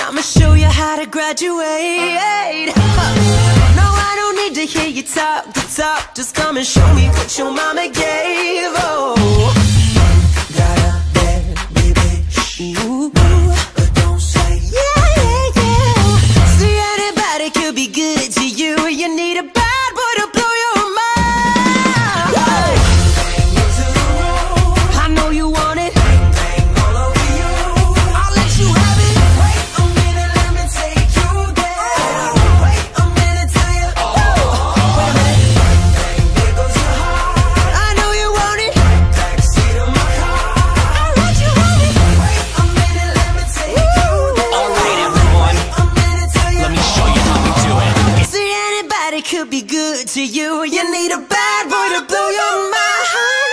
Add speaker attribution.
Speaker 1: I'ma show you how to graduate. No, I don't need to hear you talk the talk. Just come and show me what your mama gave. Oh, got a bad baby. Ooh, but don't say yeah, yeah, yeah. See, anybody could be good to you. You need a bad boy to blow your mind. I know you want it. All over you. I'll let you have it. Wait a minute, let me take you there. Wait a minute till you. Wait a minute. There goes your heart. I know you want it. Backseat of my car. I'll let you have it. Wait a minute, let me take you there.
Speaker 2: Alright everyone,
Speaker 1: A minute till you.
Speaker 2: let me show you how we do it.
Speaker 1: See, anybody could be good to you. You need a bad boy to blow your mind.